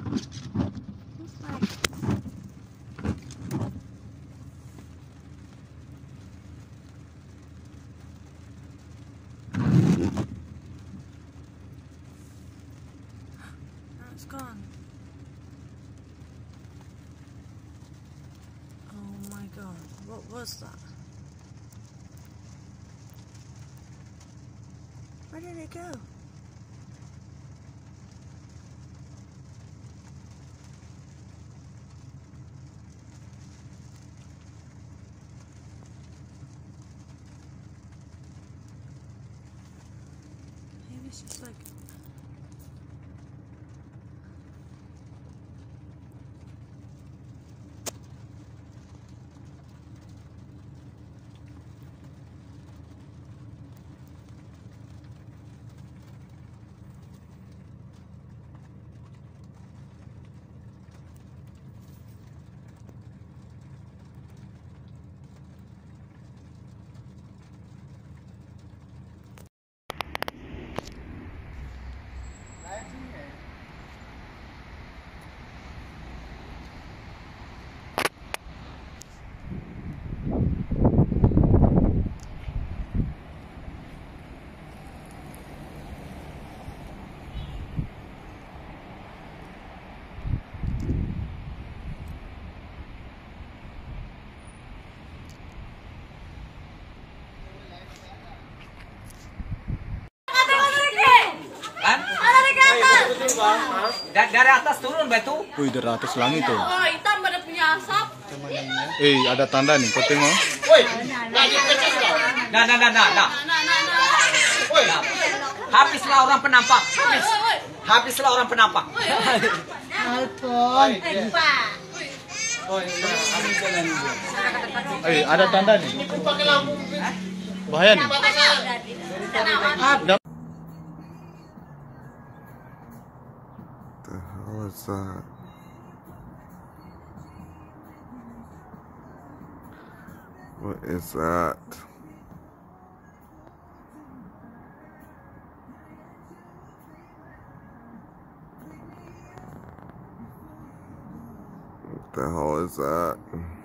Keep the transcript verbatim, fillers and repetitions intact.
It's like... Oh, it's gone. Oh my god, what was that? Where did it go? Maybe it's just like... Dari atas turun batu. Wih, dari atas langit tuh. Oh, hitam pada punya asap. Eh, ada tanda nih, kau tengok. Nah, nah, nah, nah, nah. Nah. Habislah orang penampak. Habis. Habislah orang penampak. Alpon. Eh, ada tanda nih. Bahaya nih. Ada. The hell is that? What is that? What the hell is that?